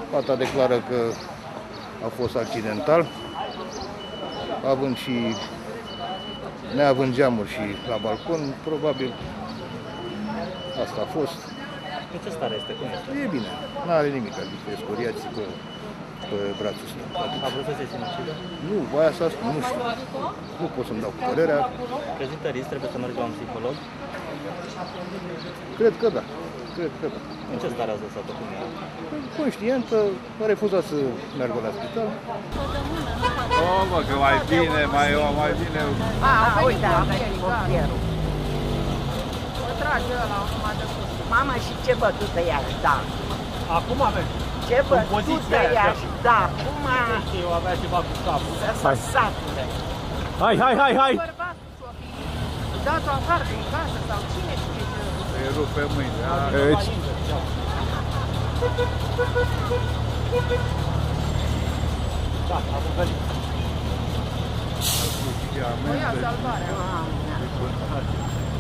Fata declară că a fost accidental, neavând geamuri și la balcon, probabil asta a fost. În ce stare este? Cum este? E bine, nu are nimic, adică e scoriații pe brațul ăsta. A vrut să se sinucidă? Nu, aia s-a spus, nu știu. Nu pot să-mi dau părerea. Prezintă risc, trebuie să mergi la un psiholog? Cred că da. În ce stare ați lăsat-o? Cum era? Conștientă, a refuzat să meargă la spital. Mă, că mai bine. Uite, a venit portierul. O trage ăla, numai de sus. Mamă, și ce bătută i-aș da? Acum avem. Ce bătută i-aș da? Acum... Eu avea ceva cu capul. Săsatule. Hai! Bărbatul s-o fi dat-o afară din casă sau cine știe ce... Îi rupe mâine. Da, am venit. O ia salvarea.